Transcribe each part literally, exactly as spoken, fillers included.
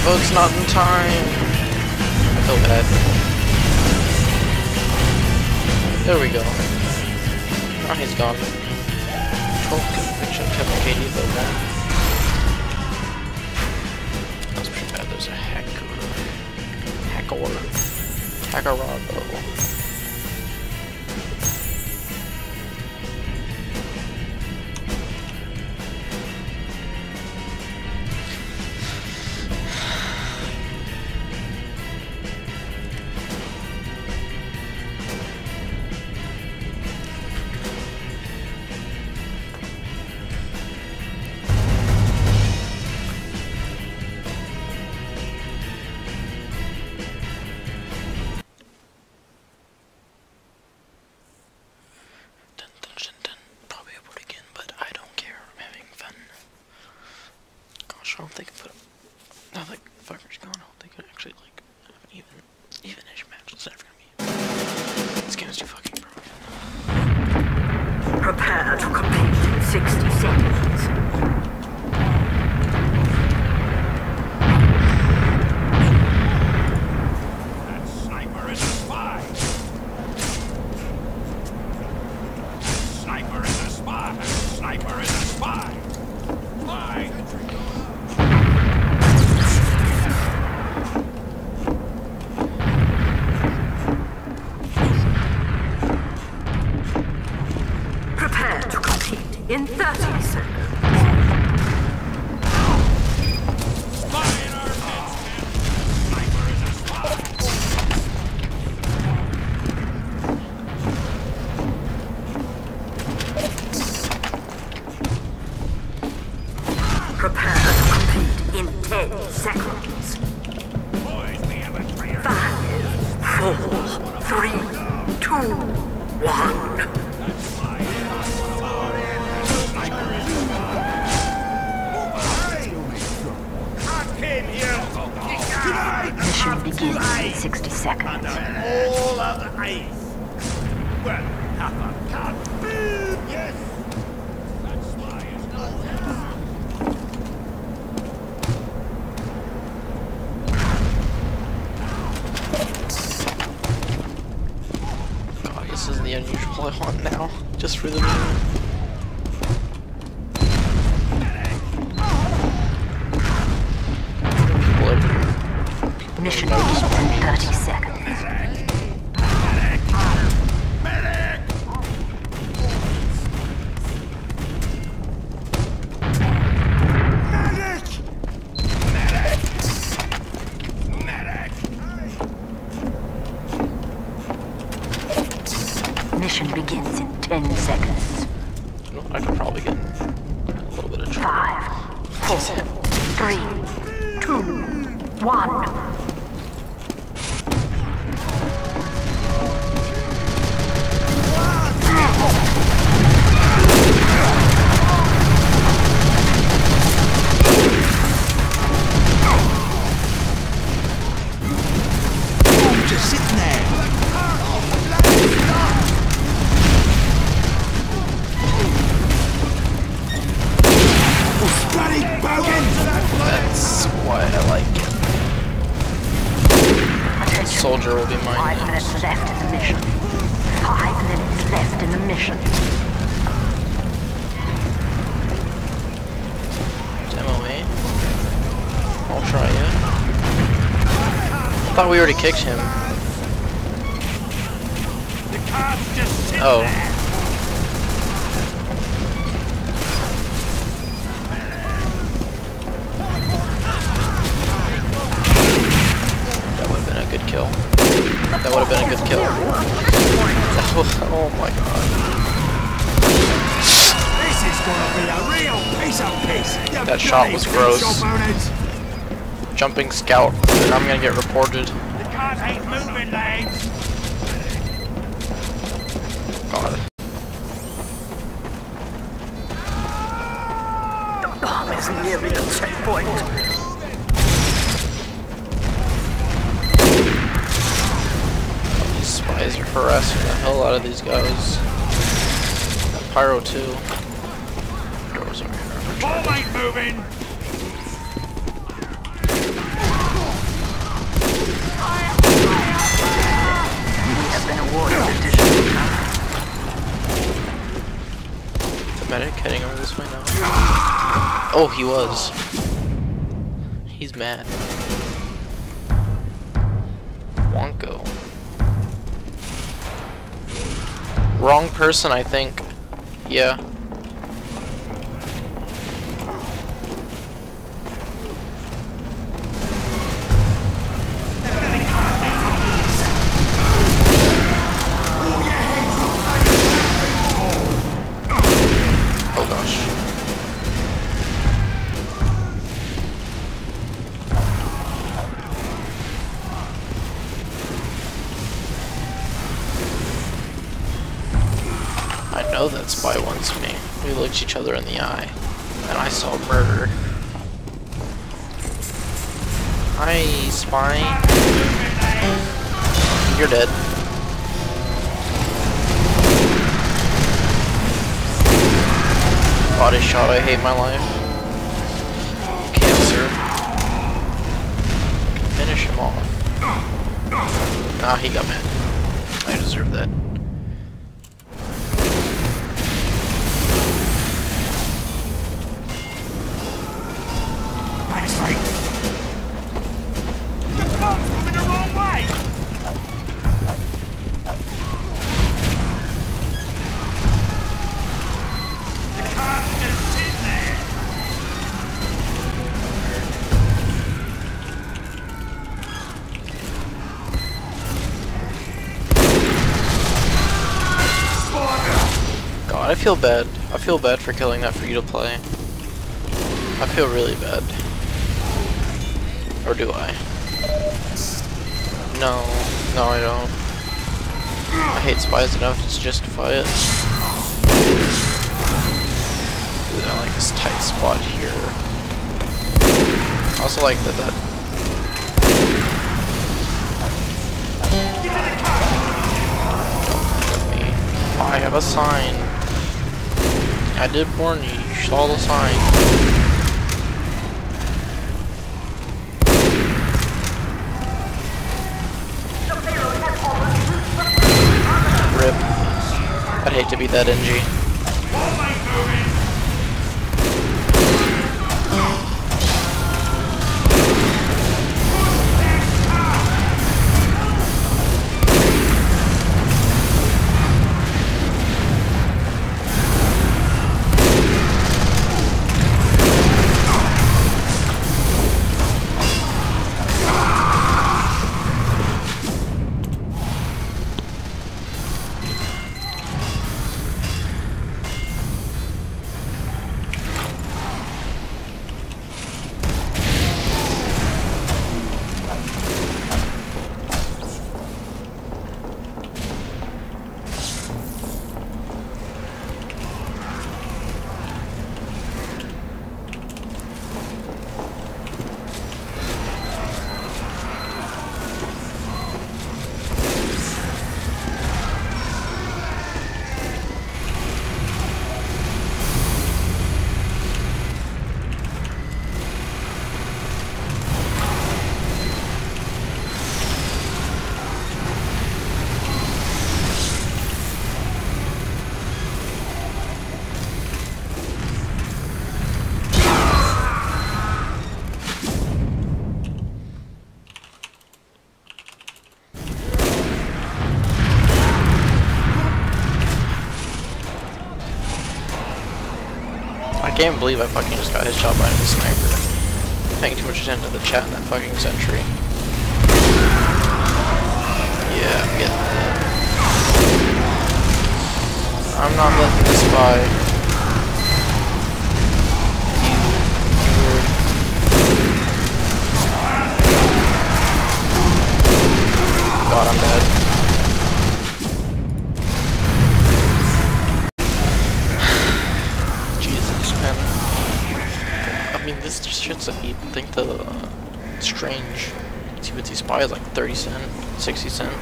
vote's not in time. I feel bad. There we go. Oh, he's gone. Control conviction, Kevin Katie, vote one. That was pretty bad. There's a hacker. Hacker. Hackerado. I don't think I put now that Fiverr's gone, I don't think I actually like have an even even-ish match. It's never gonna be. This game's too fucking broken. Prepare to compete in sixty seconds. That sniper is a spy. Sniper is a spy. Sniper is a spy. Fly. In thirty seconds. Prepare to compete in ten seconds. Five, four, three, two, one. Mission begins in sixty seconds. All of the ice. Well, half a cut. Yes. That spy is God, this is the unusual I want now. Just for the meme. Mission begins in thirty seconds. medic. Medic. Medic. Mission begins in ten seconds. You know, I could probably get a little bit of trouble. Five, four, three, two, one. That's why I like it. Soldier will be mine. Five minutes left in the mission. Five minutes left in the mission. Demo eight. I'll try it. I thought we already kicked him. The car's just sitting Oh. there. Good kill. That would have been a good kill. Oh my god. This is gonna be a real piece of piss. You That shot was gross. opponents. Jumping scout. And I'm gonna get reported. The cars ain't moving, lads. God. The bomb is nearly the checkpoint. Spies are harassing the hell out of these guys. Pyro too. Doors are here. Ball ain't moving. have been awarded additional time. The medic heading over this way now. Oh, he was. He's mad. Wonko. Wrong person, I think. Yeah. Oh gosh. I know that spy wants me. We looked each other in the eye, and I saw murder. Hi, spy. You're dead. Body shot, I hate my life. Cancer. Finish him off. Ah, he got mad. I deserve that. I feel bad. I feel bad for killing that free to play. I feel really bad. Or do I? No. No, I don't. I hate spies enough to justify it. Ooh, I like this tight spot here. I also like that that I have a sign. I did warn you, you saw the sign. Rip. I'd hate to be that N G. I can't believe I fucking just got his shot by a sniper. I'm paying too much attention to the chat in that fucking sentry. Yeah, I'm getting that. I'm not letting this by. God, I'm dead. I mean, this shit's a you think the uh, strange T B T spy is like thirty cent, sixty cent.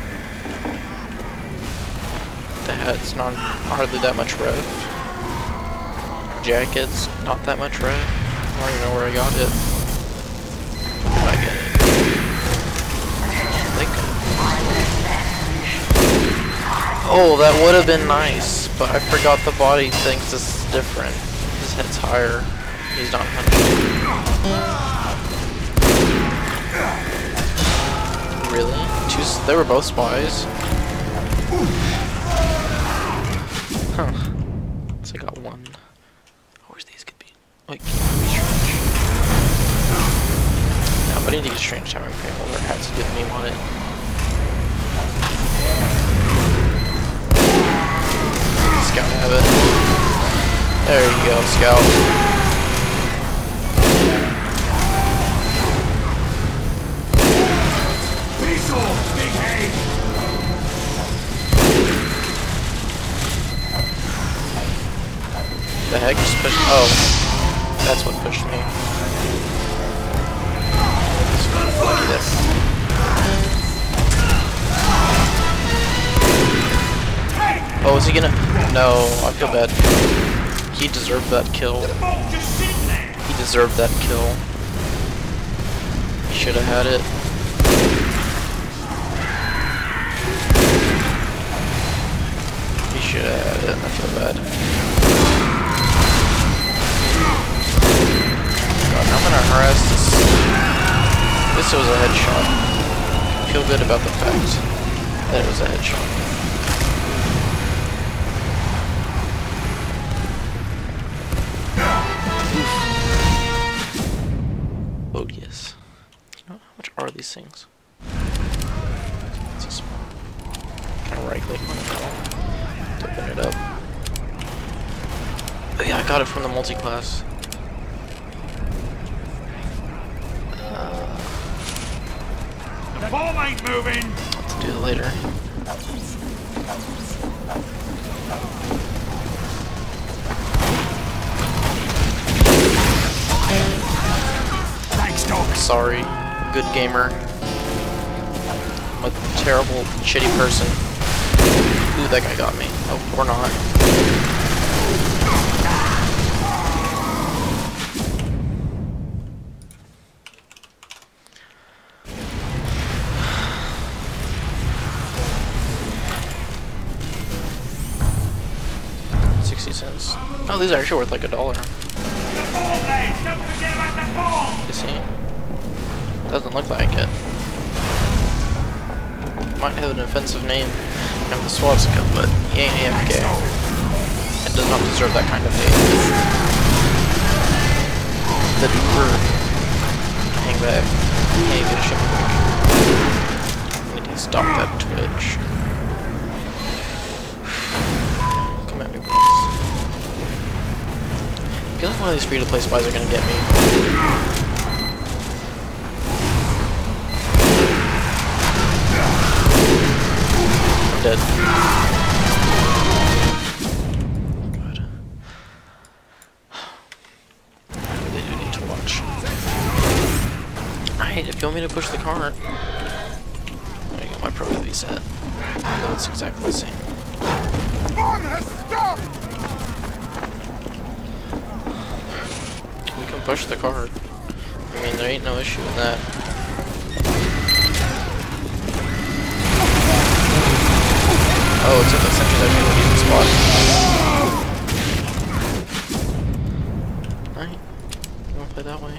The hat's not hardly that much rev. Jacket's not that much rev. I don't even know where I got it. Where did I get it? I think I Oh, that would have been nice, but I forgot the body thinks this is different. His head's higher. He's not hunting. Really? Two, they were both spies? Huh. So I got one. Where's these could be? Wait. No, but I need to get strange towering frame over hats to get a name on it. Scout have it. There you go, Scout. The heck just pushed? Oh, that's what pushed me. Lucky this. Oh, is he gonna? No, I feel bad. He deserved that kill. He deserved that kill. He should have had it. He should have had it. I feel bad. God, I'm gonna harass this. This was a headshot. I feel good about the fact that it was a headshot. Oh yes. You know, how much are these things? It's a small. Kind of right click on it to open it up. Oh yeah, I got it from the multi-class. Uh, The bomb ain't moving. I'll have to do it later. Thanks, Doc. Sorry, good gamer. I'm a terrible, shitty person. Ooh, that guy got me. Oh, or not. Sixty cents. Oh, these are actually worth like a dollar. The bomb, lads. Don't forget about the bomb. You see? Doesn't look like it. Might have an offensive name. Have the swastika, but he ain't A F K. And does not deserve that kind of hate. The duper. Hang back. He ain't gonna ship quick. I need to stop that Twitch. Come at me, please. I feel like one of these free-to-play spies are gonna get me. I'm dead. Good. I really do need to watch. Alright, if you want me to push the cart. There you go, my pro V set. Though it's exactly the same. Bomb has stopped. We can push the cart. I mean, there ain't no issue in that. Oh, it's at the center that people use the spot. Alright. You wanna play that way?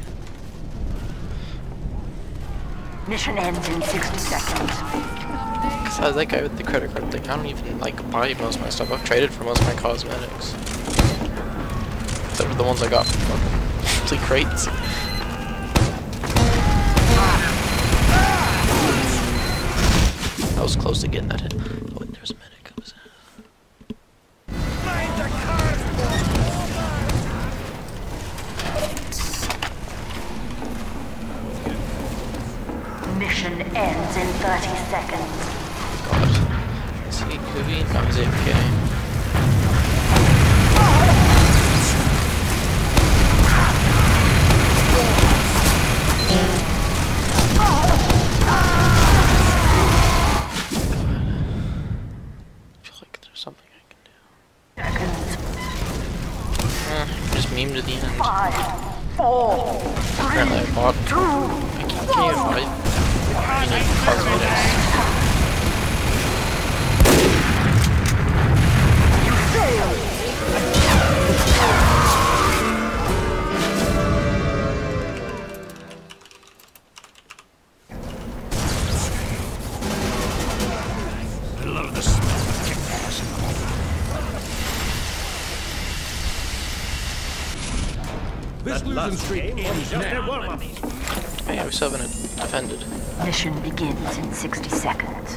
Mission ends in sixty seconds. Cause I was that guy with the credit card thing. I don't even like buy most of my stuff. I've traded for most of my cosmetics. Except for the ones I got from fucking complete crates. I was close to getting that hit. Oh wait, there's a medic. Was Mission ends in thirty seconds. God. Is he Kubi? No, he's A F K. Something I can do. Seconds. Eh, just meme to the end. Five, four, Apparently I bought. two, I can't, can't even buy. You need cosmetics. This losing streak ends now. Hey, oh seven had defended. Mission begins in sixty seconds.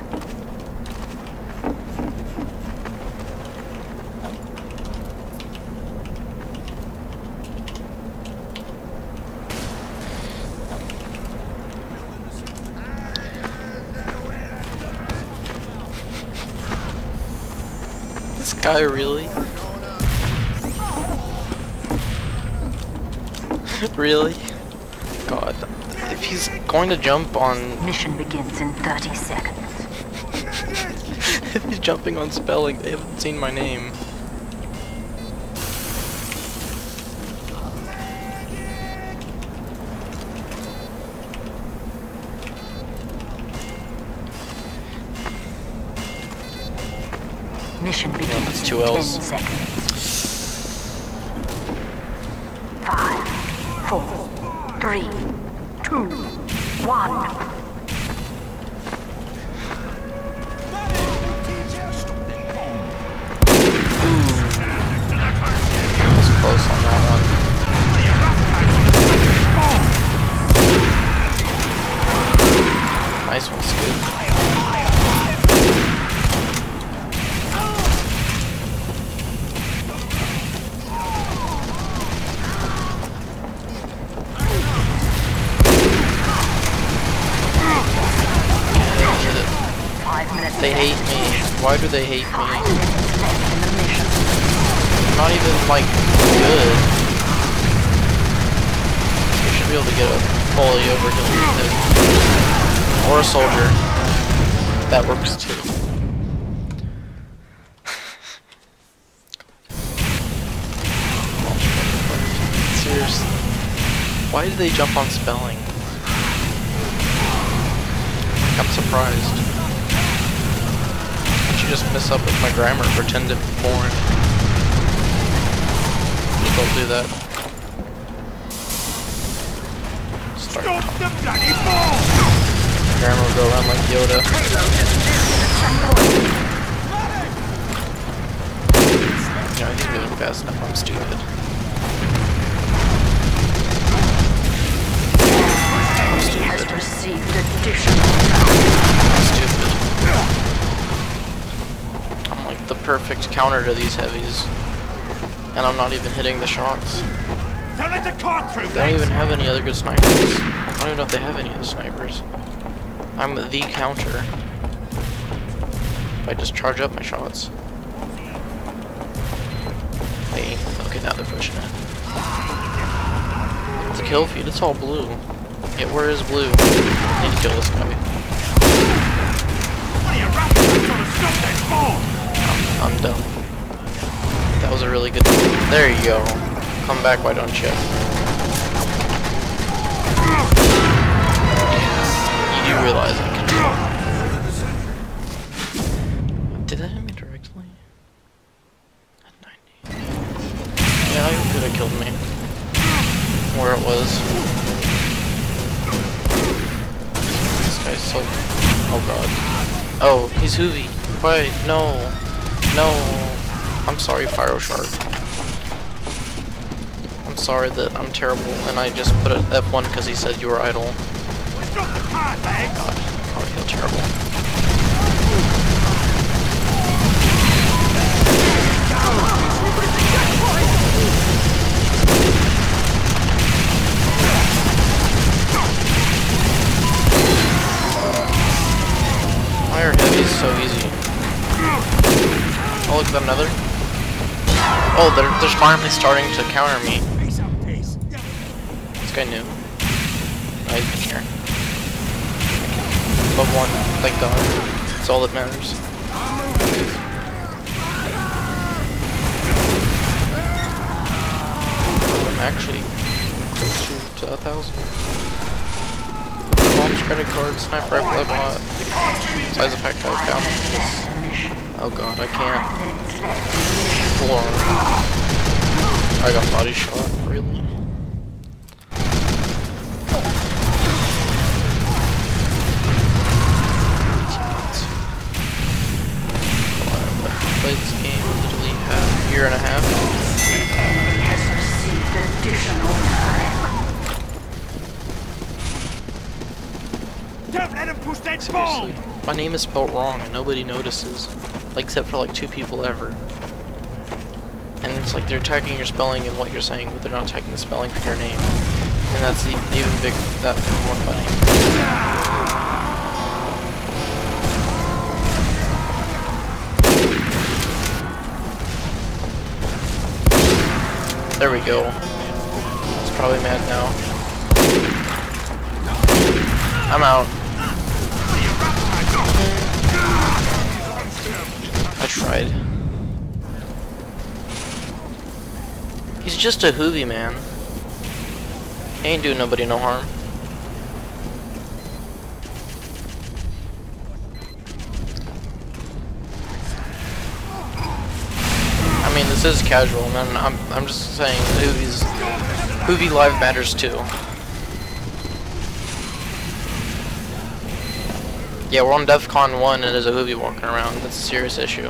This guy really? Really? God. If he's going to jump on... Mission begins in thirty seconds. If he's jumping on spelling, they haven't seen my name. Mission begins Yeah, that's two in L's. ten seconds. Five, four, three, two, one. That was close on that one. Nice one, Scoop. They hate me. Why do they hate me? I'm not even, like, good. You should be able to get a fully overkill with it. Or a soldier. That works too. Seriously. Why did they jump on spelling? I'm surprised. Just mess up with my grammar, pretend to be foreign. Just don't do that. Start. Stop the bloody ball! Grammar will go around like Yoda. You know, he's moving fast enough, I'm stupid. I'm stupid. Received additional. I'm stupid. The perfect counter to these heavies, and I'm not even hitting the shots. Don't let the cart through. They don't even have any other good snipers. I don't even know if they have any other snipers. I'm the counter. If I just charge up my shots. Hey, okay, now they're pushing it. It's a kill feed. It's all blue. Yeah, where is blue? I need to kill this guy. What are you rapping? Trying to stop that ball. I'm done. That was a really good... There you go. Come back, why don't you? You do realize I can... Did that hit me directly? At ninety. Yeah, I could have killed me. Where it was. This guy's so... Oh god. Oh, he's Hoovy. Why? No. No, I'm sorry, Pyro Shark. I'm sorry that I'm terrible, and I just put an F one because he said you were idle. God, I feel terrible. Why are heavies so easy? Oh, look at another. Oh, they're, they're finally starting to counter me. This guy knew. Oh, he's been here. Above one, thank god. That's all that matters. I'm actually close to a thousand. Mom's credit card, sniper rifle, bot. Size effect, I found. Oh god, I can't. Four. I got body shot, really? I've played this game literally half, year and a half. Has received additional. Let them push that Seriously. bomb. My name is spelled wrong and nobody notices. Like, except for like two people ever. And it's like they're attacking your spelling and what you're saying, but they're not attacking the spelling for your name. And that's even big, that more funny. There we go. He's probably mad now. I'm out. I tried. He's just a hoovy, man. He ain't doing nobody no harm. I mean, this is casual, man. I'm I'm just saying, hoovies, hoovy live matters too. Yeah, we're on DEFCON one and there's a hoovy walking around. That's a serious issue.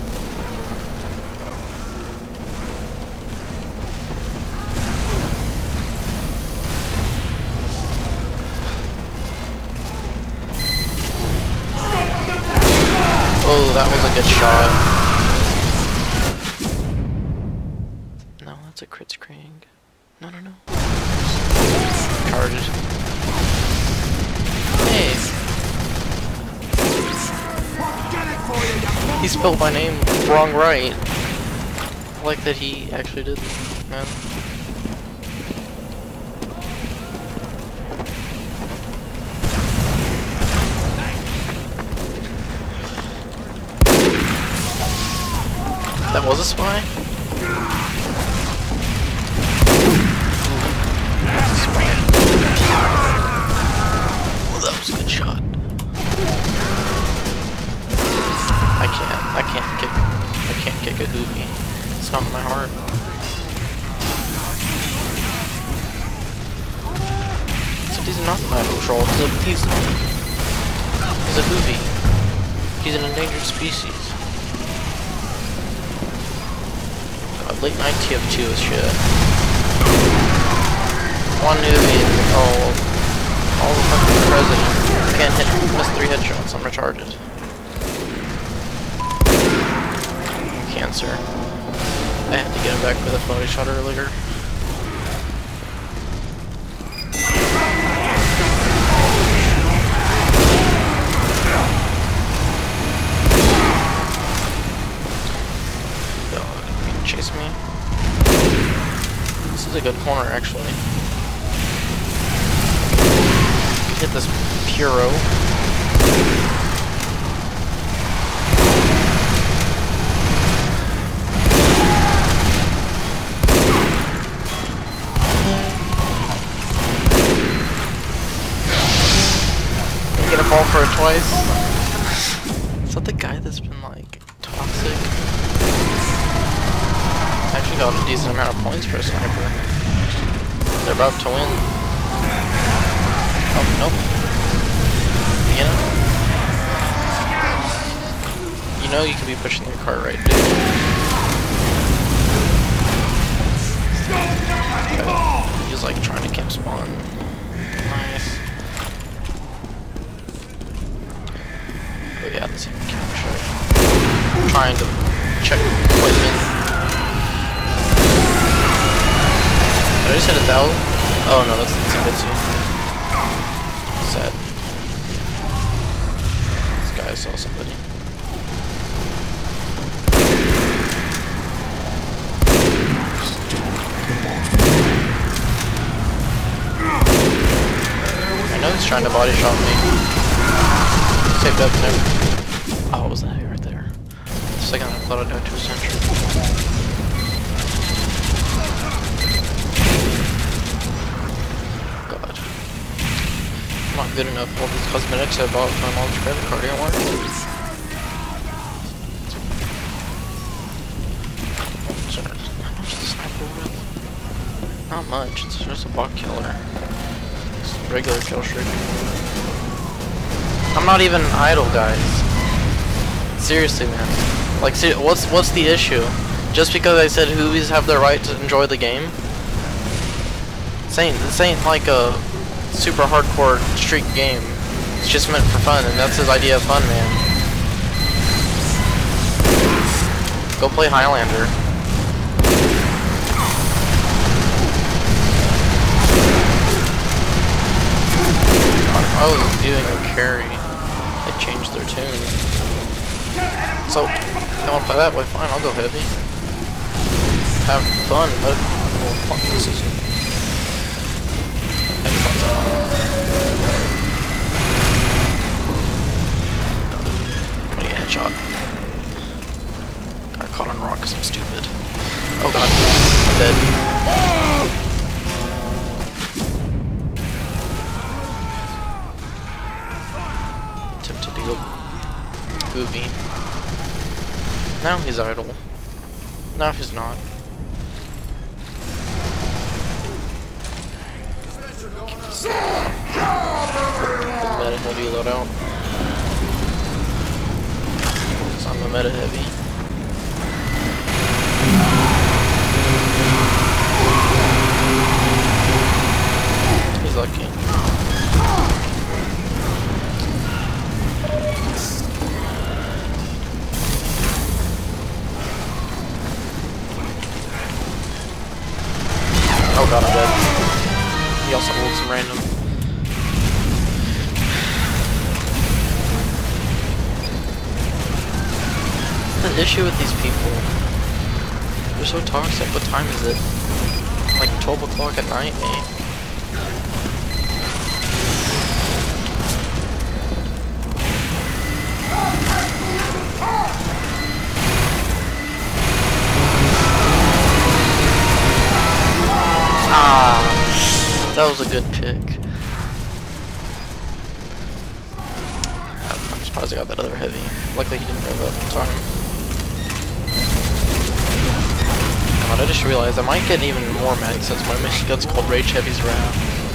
Oh, that was a good shot. No, that's a crit screening. No, no, no. Charged. Hey. He spelled my name wrong right. I like that he actually did, man. That was a spy? Oh, that was a good shot. I can't, I can't kick, I can't kick a hoovy. It's not in my heart. So he's not an idle troll, he's a, he's, he's a hoovy. He's an endangered species. Late night T F two is shit. One hoovy and all, all the fucking president. Can't hit, miss three headshots, I'm retarded. Cancer. I had to get him back with a body shot earlier. Chase me. This is a good corner, actually. Hit this Puro. Get a ball for it twice. Is that the guy that's been like toxic? Actually got a decent amount of points for a sniper. They're about to win. Oh, nope. You know? You know you could be pushing your car right, dude. Okay. He's like trying to camp spawn. Nice. Oh yeah, this is camp shot. Trying to check equipment. Did I just hit a thousand? Oh no, that's Tsubitsu. Sad. This guy saw somebody. I know he's trying to body shot me. Saved up there. Oh, what was that right there? For a second I thought I'd died to a sentry. Not good enough. All these cosmetics I bought with my mom's credit card didn't work. How much is the sniper worth? Not much. It's just a bot killer. It's a regular kill streak. I'm not even idle, guys. Seriously, man. Like, see, what's what's the issue? Just because I said hoovies have the right to enjoy the game? This ain't, this ain't like a super hardcore streak game. It's just meant for fun, and that's his idea of fun, man. Go play Highlander. I was doing a carry. They changed their tune. So, if I want to play that way, fine, I'll go heavy. Have fun, but well, fuck, this is heavy fun's fun. What do you headshot? Got caught on rock because I'm stupid. Oh god, I'm dead. Attempted to go booby. Now he's idle. Now he's not. Meta heavy loadout. Because I'm a meta heavy. He's lucky. Oh god, I'm dead. He also holds some random. The issue with these people, they're so toxic. What time is it? Like twelve o'clock at night, eh? Ah, that was a good pick. I'm surprised I got that other heavy. Luckily he didn't rev up in time. God, I just realized I might get even more mad since my mission gun's called Rage Heavy's Wrath.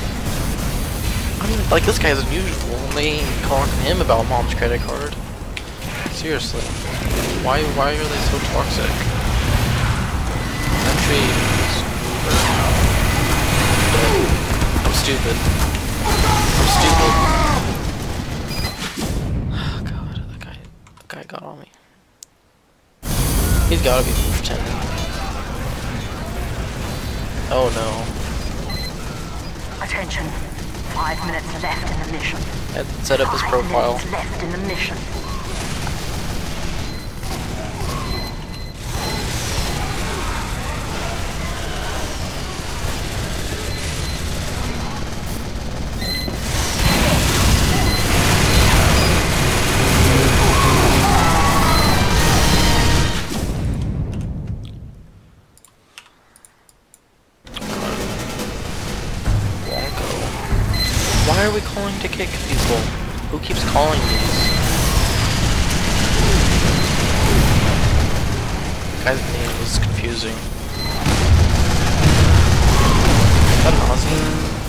I mean, like, this guy's unusual, and they ain't calling him about mom's credit card. Seriously. Why, why are they so toxic? Entry. I'm stupid. I'm stupid. Oh god, that guy, that guy got on me. He's gotta be pretending. Oh no. Attention. Five minutes left in the mission. I had to set up his profile. Five minutes left in the mission. Why are we calling to kick people? Who keeps calling these? The guy's name is confusing. Is that an Aussie?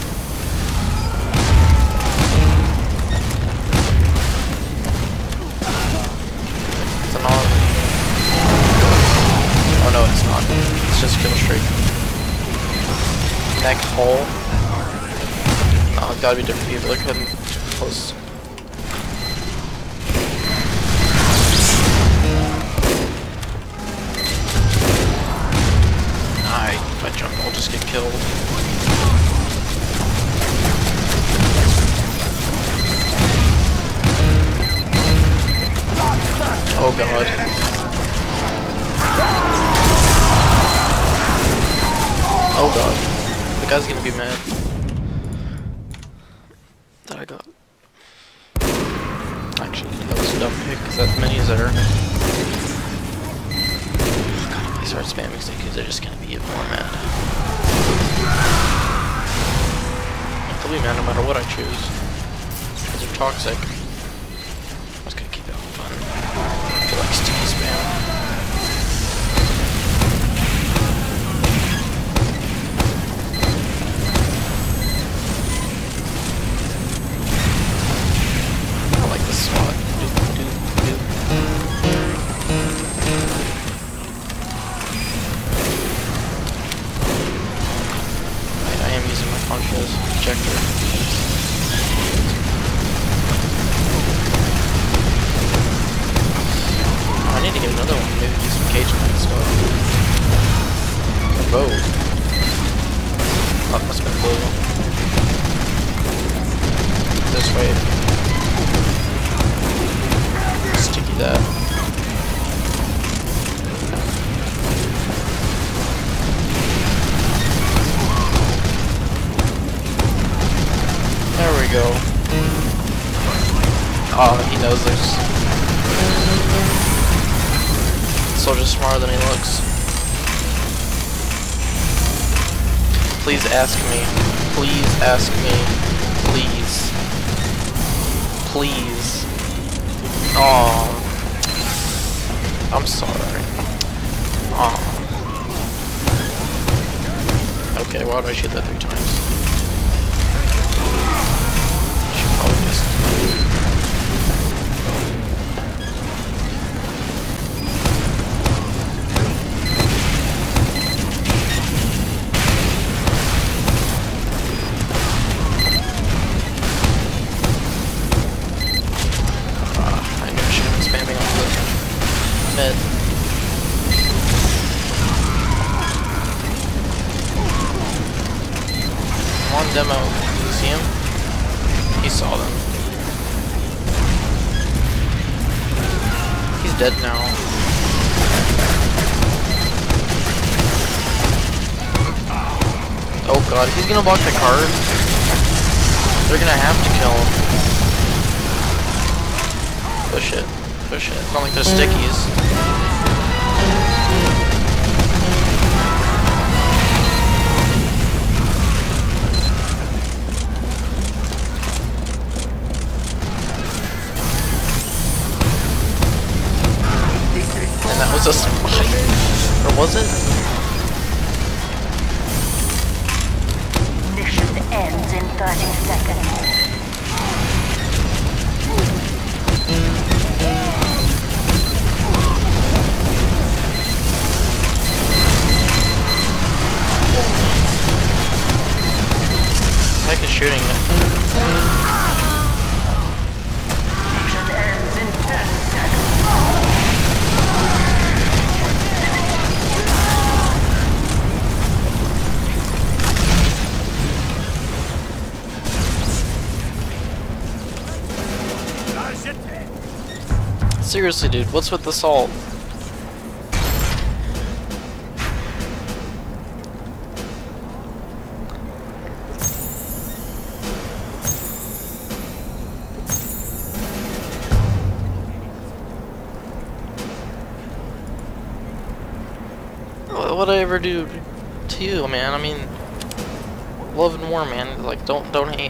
It's an Aussie. Oh no, it's not. It's just kill streak. Neck hole. Oh, it's gotta be different people. They're cutting close. Nah, if I jump, I'll just get killed. Oh god. Oh god. The guy's gonna be mad. That I got. Actually, that was a dumb pick because that many is there. Oh, God, if I start spamming stickies, they're just gonna be even more mad. They'll be mad no matter what I choose. Because they're toxic. I'm just gonna keep it fun. I feel like sticky spam. Projector. maybe do some cage fight stuff. Whoa. Oh, must have been blue. This way. Sticky that. There we go. Oh, he knows there's... Soldier's smarter than he looks. Please ask me. Please ask me. Please. Please. Oh. I'm sorry. Oh. Okay, why did I shoot that three times? Should probably just... Mid. One demo. Did you see him? He saw them. He's dead now. Oh god, he's gonna block the card. They're gonna have to kill him. Push it. Push it. It's not like they're stickies. And that was a spike. Or was it? Mission ends in thirty seconds. Heck is shooting it. Mission ends in ten seconds. Seriously, dude, what's with the salt? What did I ever do to you, man? I mean, love and war, man. Like, don't don't hate.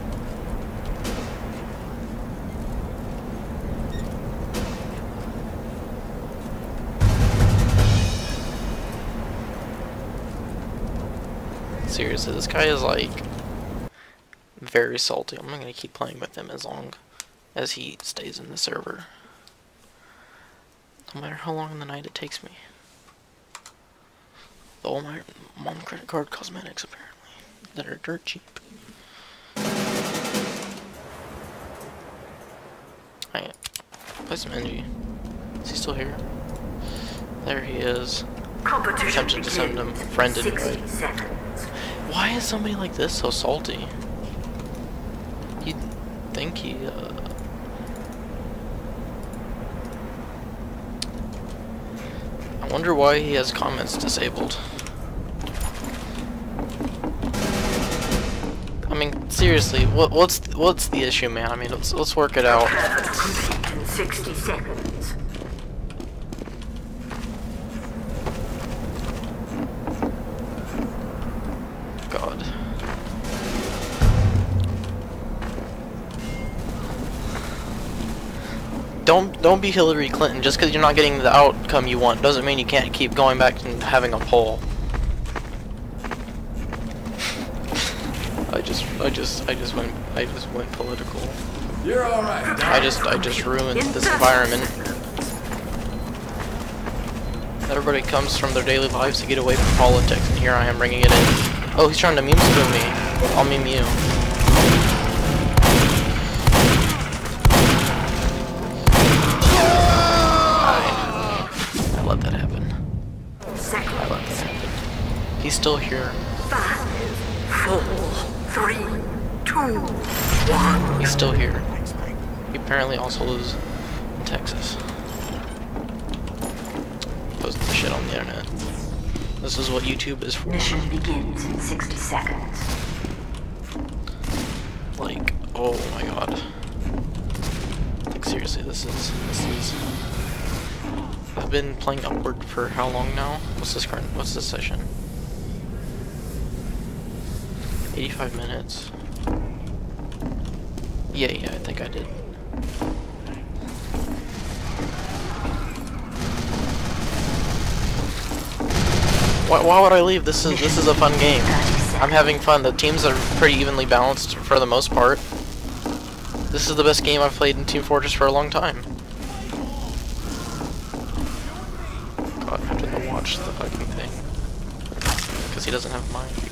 Seriously, this guy is like very salty. I'm gonna keep playing with him as long as he stays in the server, no matter how long in the night it takes me. All my mom credit card cosmetics, apparently, that are dirt cheap. Alright, play some N G. Is he still here? There he is. Attempted to send him friend invite. Why is somebody like this so salty? You'd think he, uh... I wonder why he has comments disabled. I mean, seriously, what what's what's the issue, man? I mean, let's let's work it out. Complete in sixty seconds. God. Don't don't be Hillary Clinton. Just because you're not getting the outcome you want doesn't mean you can't keep going back and having a poll. I just I just I just went I just went political. You're all right. I just I just ruined this environment. Everybody comes from their daily lives to get away from politics, and here I am bringing it in. Oh, he's trying to meme spoon me. I'll meme you. He's still here. Five, four, three, two, one. He's still here. He apparently also lives in Texas. Posting the shit on the internet. This is what YouTube is for. Mission begins in sixty seconds. Like, oh my god. Like seriously, this is this is. I've been playing Upward for how long now? What's this current? What's this session? eighty-five minutes. Yeah, yeah, I think I did. Why, why would I leave? This is this is a fun game. I'm having fun. The teams are pretty evenly balanced for the most part. This is the best game I've played in Team Fortress for a long time. God, I have to watch the fucking thing. Because he doesn't have mine.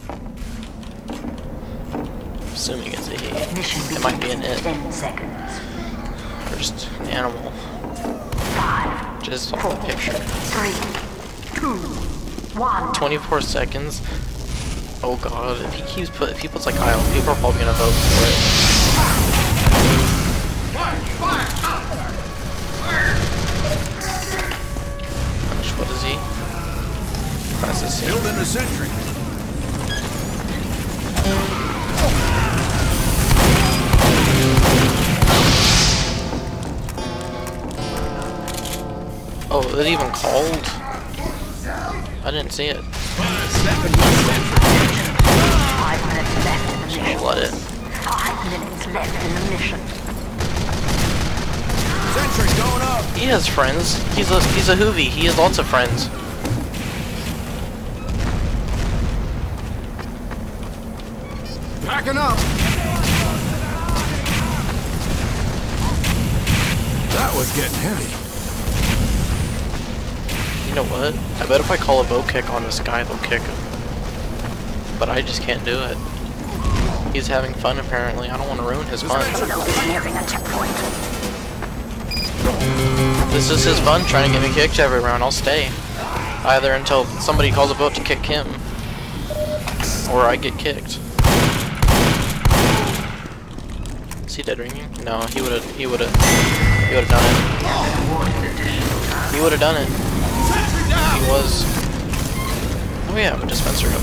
I'm assuming it's a he. It might be an it. ten seconds. Or just an animal. Five, Just off four, the picture. three, two, one. twenty-four seconds. Oh god, if he keeps put if he puts like Isle, people are probably gonna vote for it. Which, what is he? Crisis. Building a sentry. Oh, is it even called? I didn't see it. Five minutes left in the mission. Let it. Five minutes left in the mission. Sentry going up. He has friends. He's a he's a hoovie. He has lots of friends. Packing up. That was getting heavy. You know what? I bet if I call a bow kick on this guy, they'll kick him. But I just can't do it. He's having fun apparently. I don't want to ruin his fun. Nearing a checkpoint. This is his fun, trying to get me kicked every round. I'll stay. Either until somebody calls a boat to kick him, or I get kicked. Is he dead ringing? No, he would have. He would have. He would have done it. He would have done it. He was. Oh yeah, I'm a dispenser up.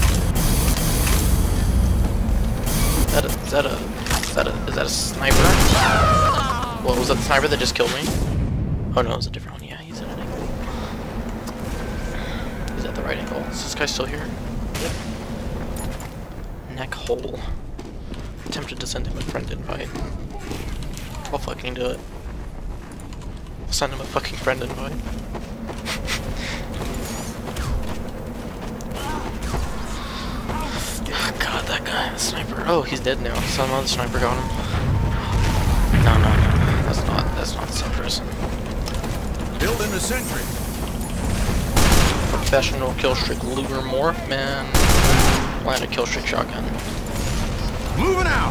Is that a? Is that a? Is that a? Is that a sniper? Well, was that the sniper that just killed me? Oh no, it's a different one. Yeah, he's at an angle. He's at the right angle. Is this guy still here? Yep. Neck hole. Tempted to send him a friend invite. I'll fucking do it. I'll send him a fucking friend invite. God, that guy, the sniper. Oh, he's dead now. Some other sniper got him. No, no, no. That's not. That's not the same person. Building a sentry. Professional killstreak looter morph, man. Land a killstreak shotgun. Moving out.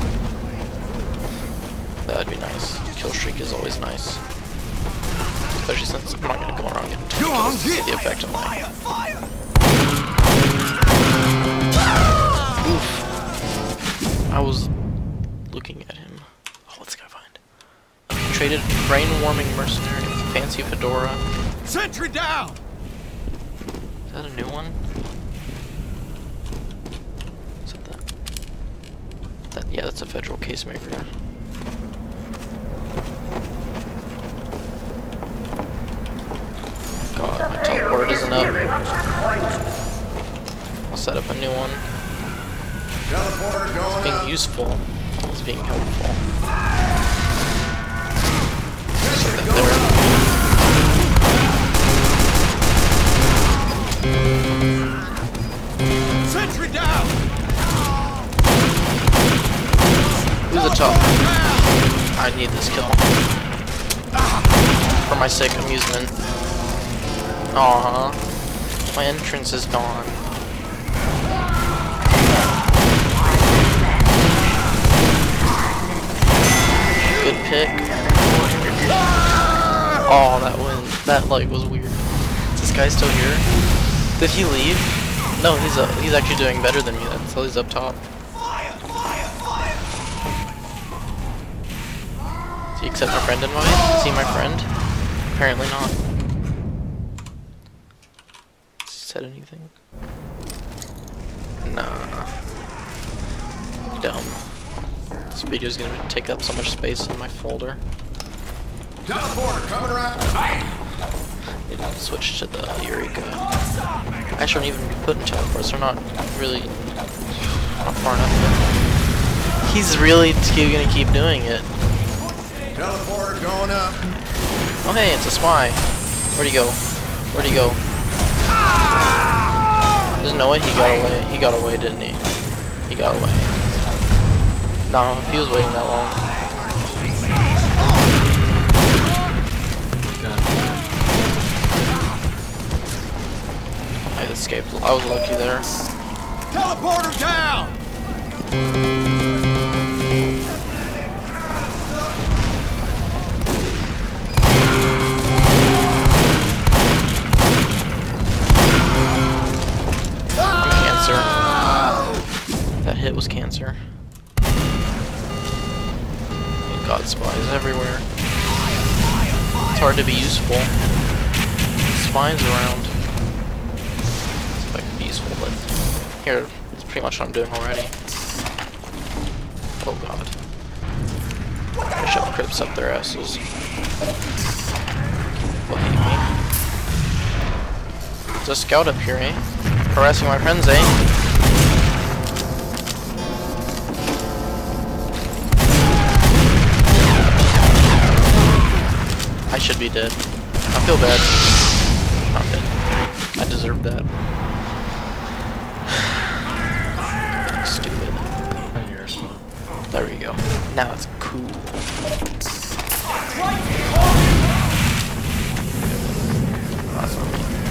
That'd be nice. Killstreak is always nice. Especially since I'm not gonna go around getting Go on, kills. get The effect of that. fire, fire. Oof. I was looking at him. Oh, what's this guy find? Traded brain-warming mercenary with a fancy fedora. Sentry down. Is that a new one? Is that that? That yeah, that's a federal casemaker. God, my teleport isn't up. I'll set up a new one. Teleporter It's going being up. useful. It's being helpful. Sentry Set going that up. Sentry down. there. Who's a top? I need this kill. For my sick amusement. Aww. My entrance is gone. Good pick. Oh, that win. That like was weird. Is this guy still here? Did he leave? No, he's uh, he's actually doing better than me. That's so he's up top. Does he accept my friend invite? Is he my friend? Apparently not. Has he said anything? Nah. Dumb. This video's gonna take up so much space in my folder. Teleporter coming around. Need to switch to the Eureka. I shouldn't even be put in teleports. They're not really not far enough. He's really gonna keep doing it. Teleporter going up. Oh hey, it's a spy. Where'd he go? Where'd he go? There's no way he got away. He got away, didn't he? He got away. No, he was waiting that long. I escaped. I was lucky there. Teleporter down. That hit was cancer. And God spies everywhere. It's hard to be useful. Spies around. See if I can be useful, but here, it's pretty much what I'm doing already. Oh God. I shove Crips up their asses. They'll hate me. There's a scout up here, eh? Harassing my friends, eh? I should be dead. I feel bad. I'm dead. I deserve that. Stupid. There we go. Now it's cool. Awesome.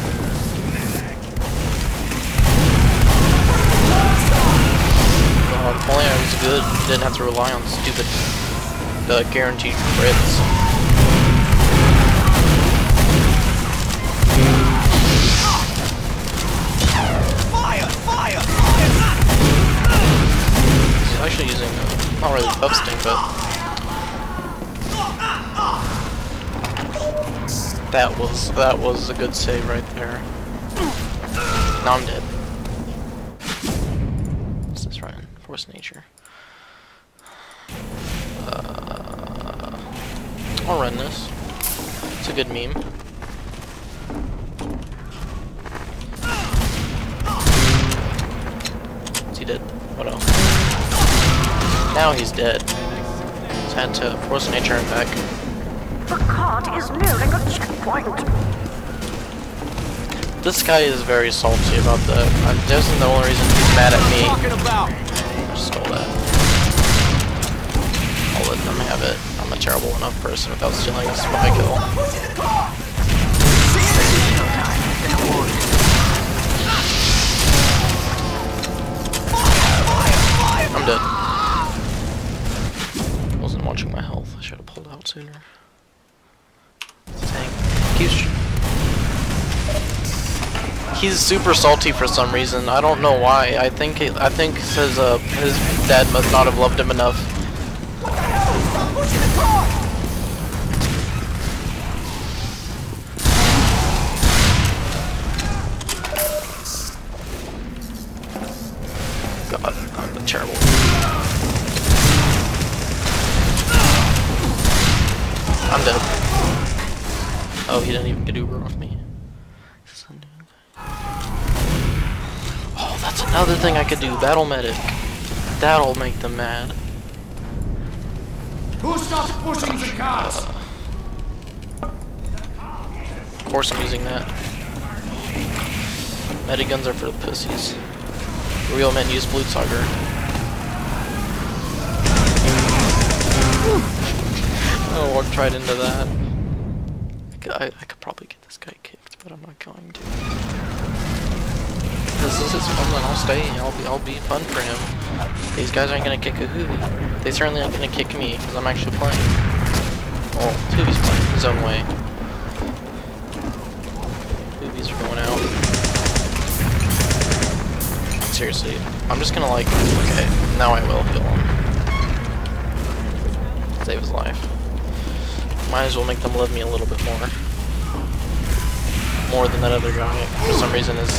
God, if only I was good, didn't have to rely on stupid uh, guaranteed crits. Actually using, uh, not really buff sting, but that was that was a good save right there. Now I'm dead. What's this right? Force nature. Uh, I'll run this. It's a good meme. Is he dead? What else? Now he's dead. Just had to force nature him back. The cart is nearing a checkpoint. This guy is very salty about that. Uh, this is the only reason he's mad at me. I stole that. I'll let them have it. I'm a terrible enough person without stealing a spy kill. I'm dead. Wasn't watching my health. I should have pulled out sooner. Dang. Keeps. He's super salty for some reason. I don't know why. I think he, I think his uh his dad must not have loved him enough. God, I'm terrible. I'm dead. Oh, he didn't even get Uber off me. Oh, that's another thing I could do. Battle medic. That'll make them mad. Who stops pushing the cars? Uh, of course I'm using that. Mediguns are for the pussies. Real men use Blutsauger. I walked right into that. I, I could probably get this guy kicked, but I'm not going to. This is his fun, then I'll stay. I'll be, I'll be fun for him. These guys aren't gonna kick a Hoovy. They certainly aren't gonna kick me, because I'm actually playing. Well, Hoovy's playing his own way. Hoovies are going out. seriously, I'm just gonna like, okay, now I will heal him. Save his life. Might as well make them love me a little bit more. More than that other guy, for some reason, is...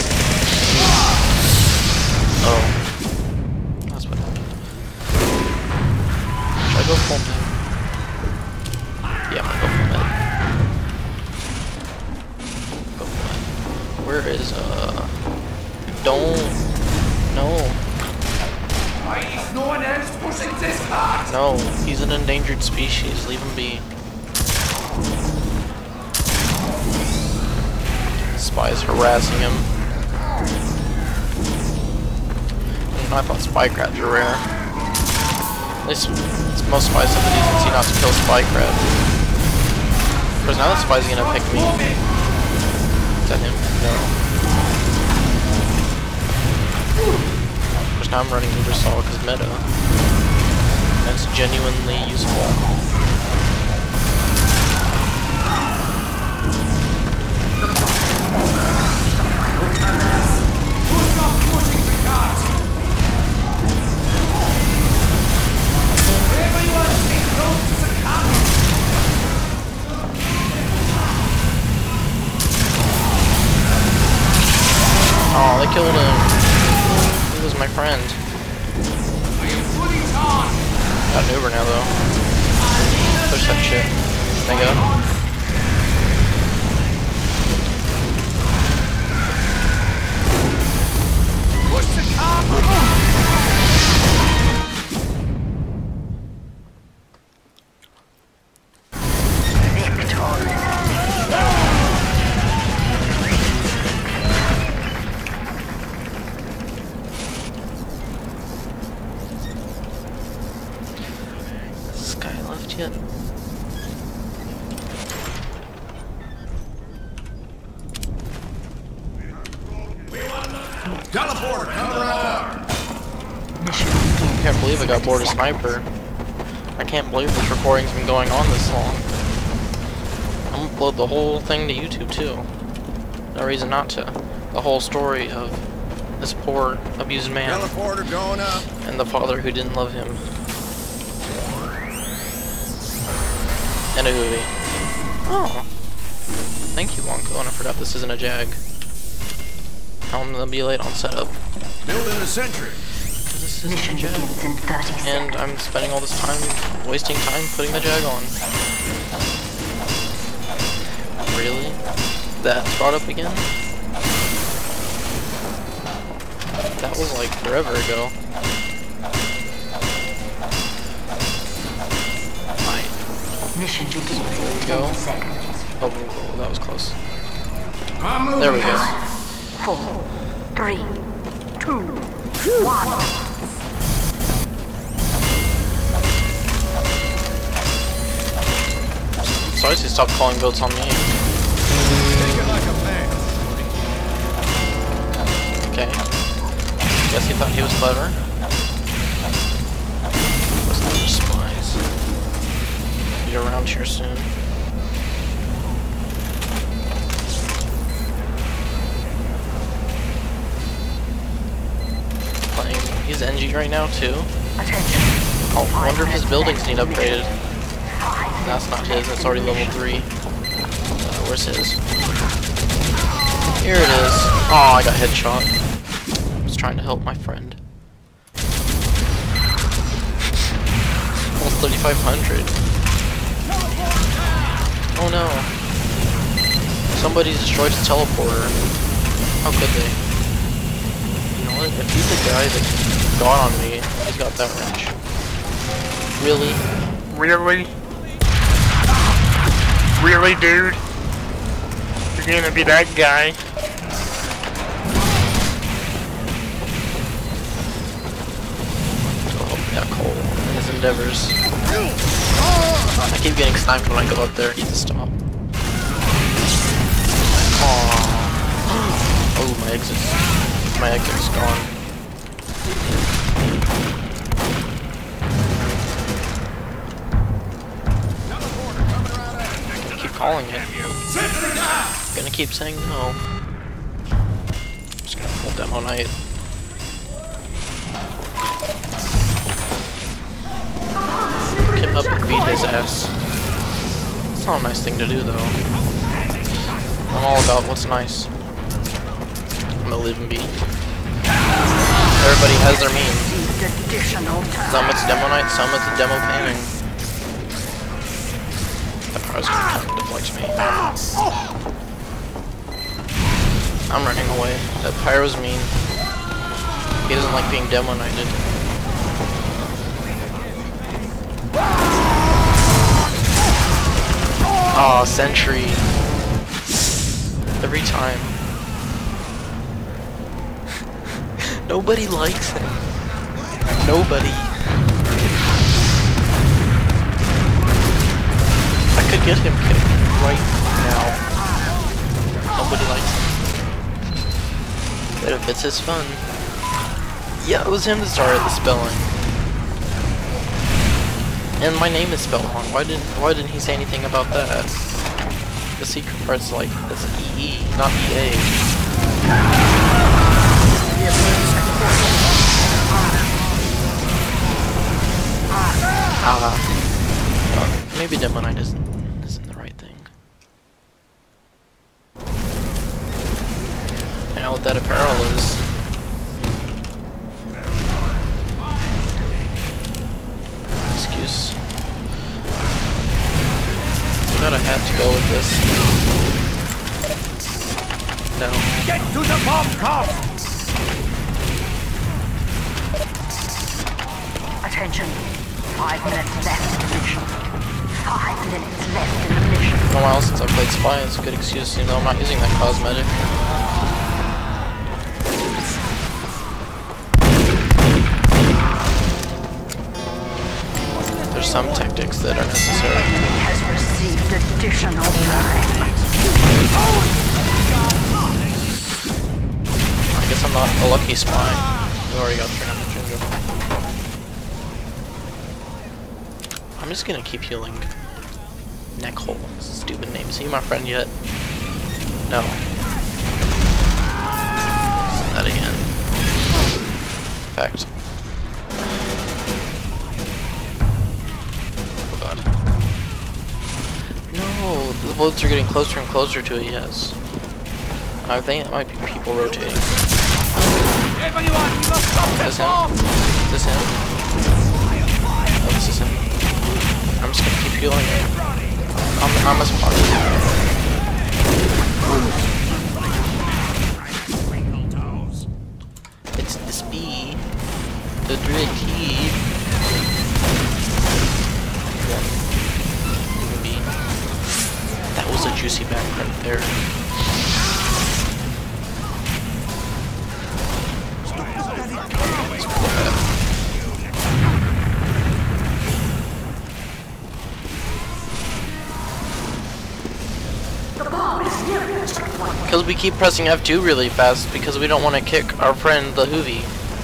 Oh. That's what happened. Should I go full med? Yeah, I'm gonna go full med. Go full med. Where is, uh... Don't... No. No, he's an endangered species. Leave him be. Spies harassing him. I thought spy crabs were rare. At least most spies have the decency not to kill spy crab. Because now that spy's gonna pick me. Is that him? No. Because now I'm running Ubersaw because meta. That's genuinely useful. Oh, they killed him. He was my friend. Got an Uber now though. Push that shit. Mega. Push the car. Yet. Teleporter, cover up! I can't believe I got bored of Sniper. I can't believe this recording's been going on this long. I'm gonna upload the whole thing to YouTube too. No reason not to. The whole story of this poor abused man. Teleporter going up. And the father who didn't love him. And a movie. Oh. Thank you, Wonko, and I forgot this isn't a Jag. I'm gonna be late on setup. Building a sentry. This isn't a Jag. And I'm spending all this time, wasting time putting the Jag on. Really? That's brought up again? That was like forever ago. Mission begins in go. ten seconds. Oh, that was close. I'm There we go. Four, three, two, one. Sorry to stop calling votes on me. Take it like a man. Okay. Guess he thought he was clever. Was not just spies. Be around here soon. Playing. He's N G right now too. Attention. Oh, I wonder if his buildings need upgraded. That's not his. It's already level three. Uh, where's his? Here it is. Oh, I got headshot. I was trying to help my friend. Almost thirty-five hundred. Oh no. Somebody destroyed his teleporter. How could they? You know what? If he's the guy that got on me, he's got that much. Really? Really? Really, dude? You're gonna be that guy? Oh, yeah, Cole and his endeavors. I keep getting sniped when I go up there. I need to stop. Aww. Oh, my exit's my exit's gone. Calling it. Gonna keep saying no. Just gonna full demo night. Come up and beat his ass. It's not a nice thing to do, though. I'm all about what's nice. I'm gonna leave him be. Everybody has their meme. Some it's Demo Knight, some it's a Demo Panning. That car's gonna come and deflect me. I'm running away. That Pyro's mean. He doesn't like being Demo Knighted. Aw, oh, Sentry. Every time. Nobody likes him. Nobody. I could get him kicked right now. Nobody likes him. But if it's his fun. Yeah, it was him that started the spelling. And my name is spelled wrong. Why didn't why didn't he say anything about that? The secret part's like it's E E, not E A. Ah, uh, maybe Demo Knight isn't isn't the right thing. Now what that apparel is. Excuse. I got a hat to go with this. No. Get to the bomb car! Attention. Five minutes left in the mission. Five minutes left in the mission. Been a while since I played Spy. It's a good excuse, even though I'm not using that cosmetic. There's some tactics that are necessary. He has received additional time. I guess I'm not a lucky spy. We already got turned into Ginger. I'm just gonna keep healing. Neckhole. Stupid name. Is he my friend yet? No. Say that again. Fact. Oh god. No, the bullets are getting closer and closer to it, yes. I think it might be people rotating. Is this him? Is this him? Oh, this is him. I'm just gonna keep healing it. I'm, I'm a spot. It's this B. The Druid T. B. That was a juicy background there. Because we keep pressing F two really fast because we don't want to kick our friend the Hoovy.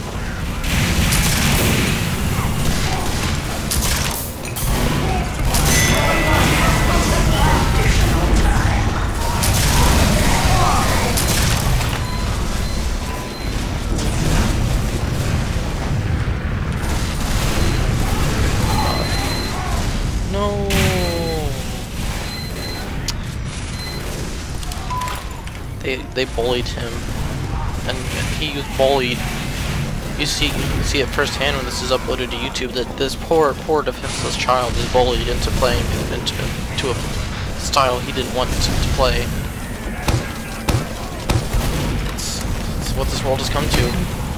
No. They they bullied him, and he was bullied. You see you see it firsthand when this is uploaded to YouTube that this poor poor defenseless child is bullied into playing into to a style he didn't want to, to play. It's, it's what this world has come to.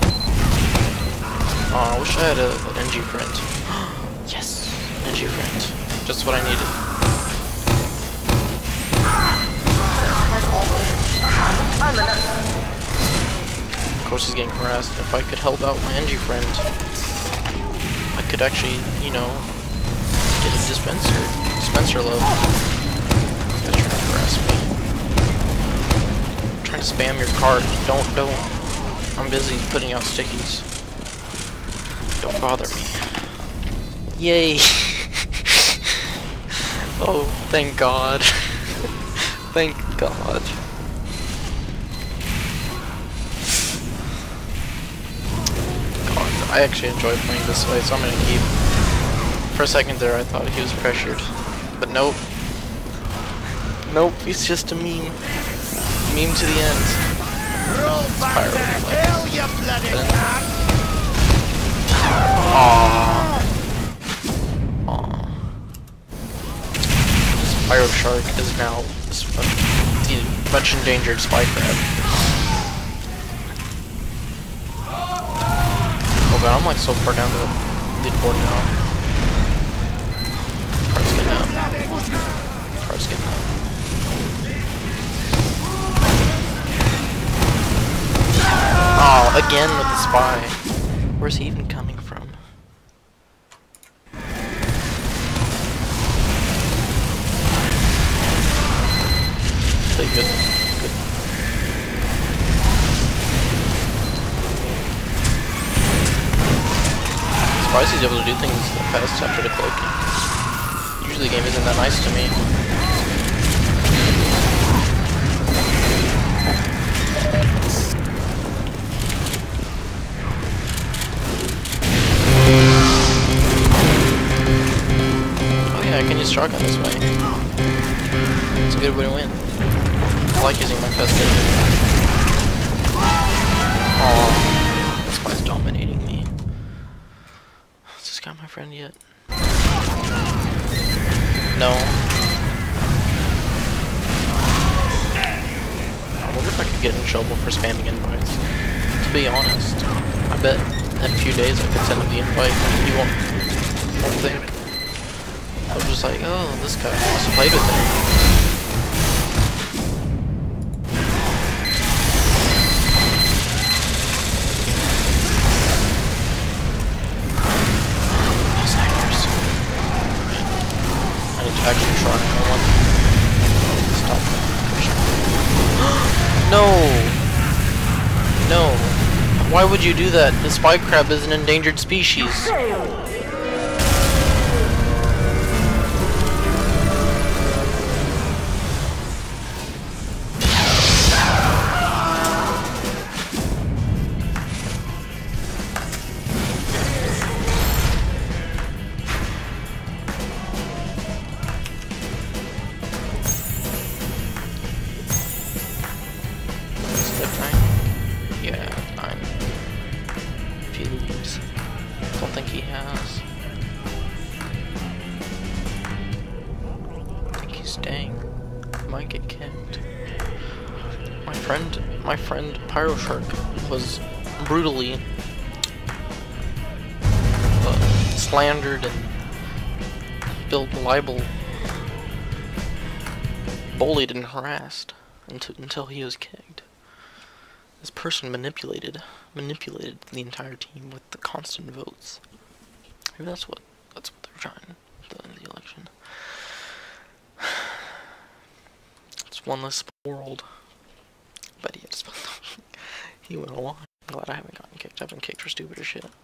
Oh, I wish I had a, an N G friend. Yes, N G friend. Just what I needed. Of course he's getting harassed. If I could help out my N G friend, I could actually, you know, get a dispenser. Dispenser love. He's trying to harass me. I'm trying to spam your cart. Don't, don't. I'm busy putting out stickies. Don't bother me. Yay! Oh, thank God. Thank God. I actually enjoy playing this way, so I'm gonna keep. For a second there, I thought he was pressured, but nope. Nope, he's just a meme. Meme to the end. Roll back Pyro, that like, hill, you bloody cunt! Aww. Aww. This Pyro Shark is now this the much endangered spy crab. Oh god, I'm like so far down the leaderboard now. Car's getting up. Car's getting up. Oh, again with the spy. Where's he even coming from? Pretty good. Good. Surprised he's able to do things that fast after the cloaking. Usually the game isn't that nice to me. I can use shotgun this way. It's a good way to win. I like using my pistol. Aww. This guy's dominating me. Is this guy my friend yet? No. I wonder if I could get in trouble for spamming invites. To be honest, I bet in a few days I could send him the invite and he won't, won't think. I was just like, oh, this guy wants to play with me. Snipers. I need to actually try one. Stop that. No! No. Why would you do that? The spy crab is an endangered species. My friend Pyro Shark was brutally uh, slandered and built libel, bullied and harassed until until he was kicked. This person manipulated manipulated the entire team with the constant votes. Maybe that's what that's what they're trying to do in the election. It's one less world. But he, just, he went along. I'm glad I haven't gotten kicked. I've been kicked for stupid as shit.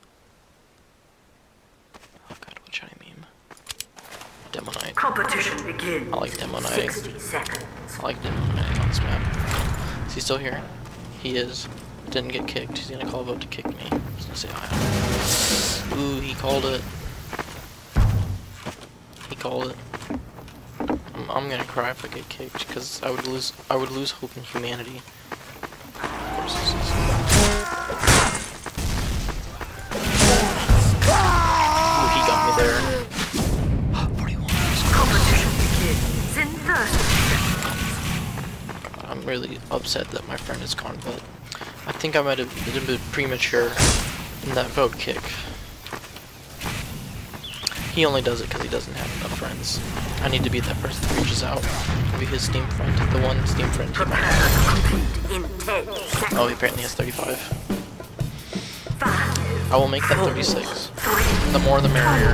Oh god, what should I meme? Demonite. Competition begins. I like Demonite. sixty seconds. I like Demonite on this map. Is he still here? He is. Didn't get kicked. He's gonna call a vote to kick me. He's gonna say, oh, ooh, he called it. He called it. I'm, I'm gonna cry if I get kicked, because I would lose I would lose hope in humanity. Of course this is. Ooh, he got me there. forty-one. Competition begins in thirty seconds. I'm really upset that my friend is gone, but I think I might have been a bit premature in that vote kick. He only does it because he doesn't have enough friends. I need to be that person that reaches out. Maybe his Steam friend, the one Steam friend he might have. Oh, he apparently has thirty-five. I will make that thirty-six. The more the merrier.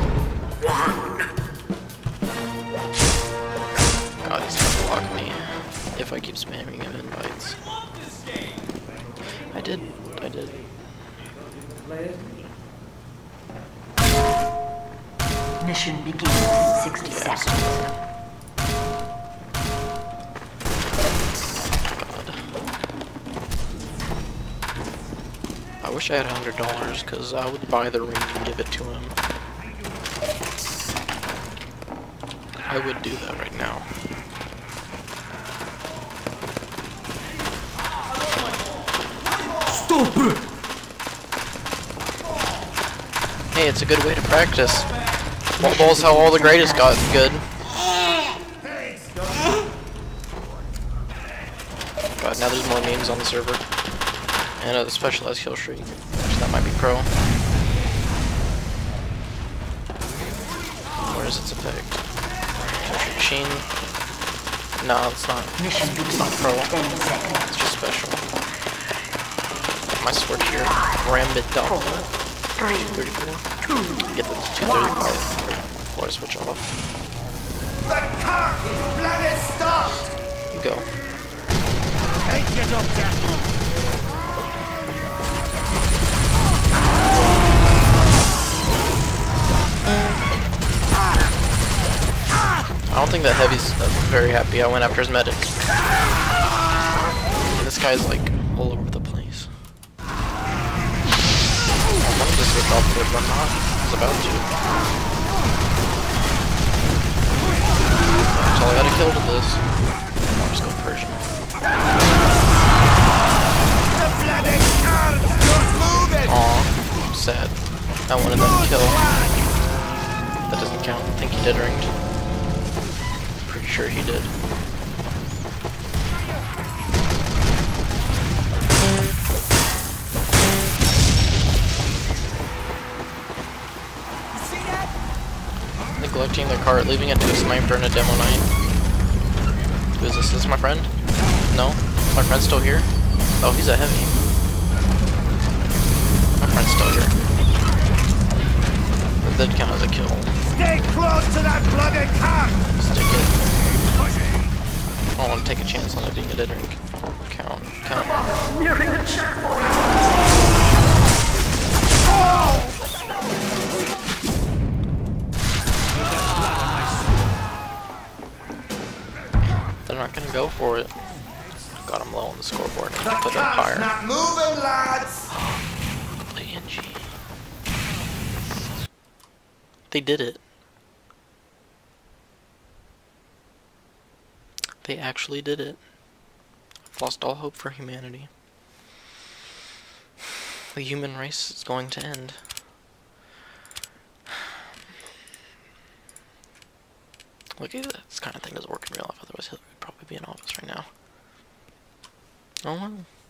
God, he's gonna block me if I keep spamming him invites. I did. I did. Mission begins in sixty seconds. God. I wish I had a hundred dollars, cause I would buy the ring and give it to him. I would do that right now. Stop it! Hey, it's a good way to practice. Wall ball's how all the greatest got good. God, now there's more memes on the server. And uh, the specialized kill streak. Actually, that might be pro. Where is its effect? Kill streak machine. No, it's not. Mission It's not pro. ten seconds. It's just special. My sword here. Rambit Doppler. Three, two thirty-four. two, Get the two thirty-five. Before I switch off. The car is bloody stopped! You go. Take your doctor! I don't think that Heavy's uh, very happy. I went after his medic. And this guy's like all over the place. I wanted to switch off to it, but I'm not. I was about to. That's all I gotta kill to this. I'll just go Persian. The bloody car is moving! Aw, sad. I wanted them to kill. That doesn't count. I think he did ringed. Pretty sure he did. Neglecting the cart, leaving it to a sniper and a demo knight. Who is this? Is this my friend? No? My friend's still here? Oh, he's a heavy. My friend's still here. That did count as a kill. Stay close to that bloody car! Stick it. I don't want to take a chance on it being a dead ring. Count. Count. nearing the checkpoint. They're not gonna go for it. Got him low on the scoreboard. The Put them car's higher. not moving, lads! Play N G. They did it. They actually did it. I've lost all hope for humanity. The human race is going to end. Look at this kind of thing doesn't work in real life, otherwise Hitler would probably be in office right now. Oh well.